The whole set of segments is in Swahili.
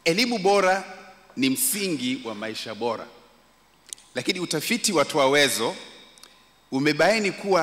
Elimu bora ni msingi wa maisha bora. Lakini utafiti wa Twawezo umebaini kuwa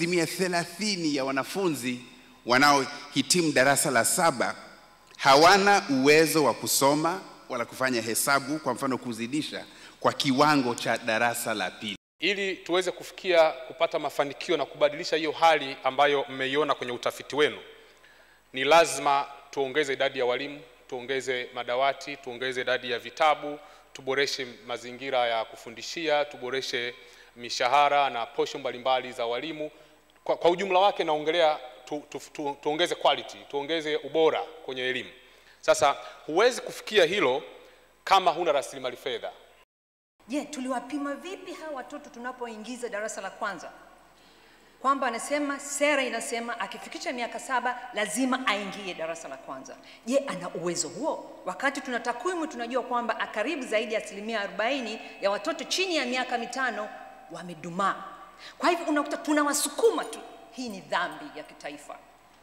30% ya wanafunzi wanaohitimu darasa la 7 hawana uwezo wa kusoma wala kufanya hesabu, kwa mfano kuzidisha, kwa kiwango cha darasa la 2. Ili tuweze kufikia kupata mafanikio na kubadilisha hiyo hali ambayo mmeiona kwenye utafiti wenu, ni lazima tuongeze idadi ya walimu, tuongeze madawati, tuongeze idadi ya vitabu, tuboreshe mazingira ya kufundishia, tuboreshe mishahara na posho mbalimbali za walimu. Kwa ujumla wake naongelea tuongeze quality, tuongeze ubora kwenye elimu. Sasa huwezi kufikia hilo kama huna rasilimali fedha. Je, tuliwapima vipi hawa watoto tunapoingiza darasa la kwanza? Kwamba anasema sera inasema akifikisha miaka 7 lazima aingie darasa la kwanza. Je, ana uwezo huo? Wakati tuna takwimu tunajua kwamba karibu zaidi ya 40% ya watoto chini ya miaka 5 wamedumaa. Kwa hivyo unakuta tunawasukuma tu. Hii ni dhambi ya kitaifa.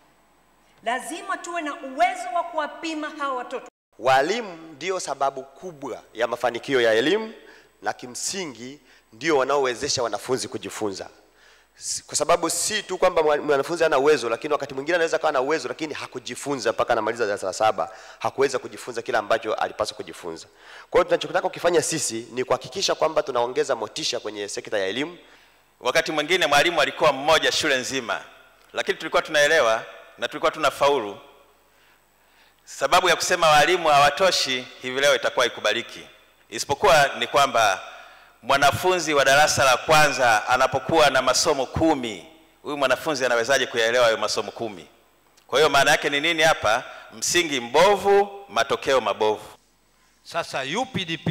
Lazima tuwe na uwezo wa kuwapima hawa watoto. Walimu ndio sababu kubwa ya mafanikio ya elimu, na kimsingi ndio wanaowezesha wanafunzi kujifunza. Kwa sababu si tu kwamba mwanafunzi ana uwezo, lakini wakati mwingine anaweza kuwa na uwezo lakini hakujifunza mpaka anamaliza darasa la 7, hakuweza kujifunza kila ambacho alipaswa kujifunza. Kwa hiyo tunachotaka kufanya sisi ni kuhakikisha kwamba tunaongeza motisha kwenye sekta ya elimu. Wakati mwingine mwalimu alikuwa mmoja shule nzima, lakini tulikuwa tunaelewa na tulikuwa tunafaulu. Sababu ya kusema walimu hawatoshi hivi leo itakuwa ikubaliki. Isipokuwa ni kwamba mwanafunzi wa darasa la kwanza anapokuwa na masomo 10, huyu mwanafunzi anawezaje kuyaelewa hayo masomo 10? Kwa hiyo maana yake ni nini hapa? Msingi mbovu, matokeo mabovu. Sasa UPDP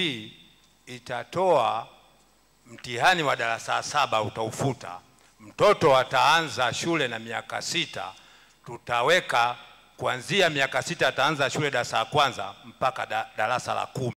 itatoa mtihani wa darasa 7 utaufuta. Mtoto ataanza shule na miaka 6, tutaweka kuanzia miaka 6 ataanza shule darasa la kwanza mpaka darasa la 10.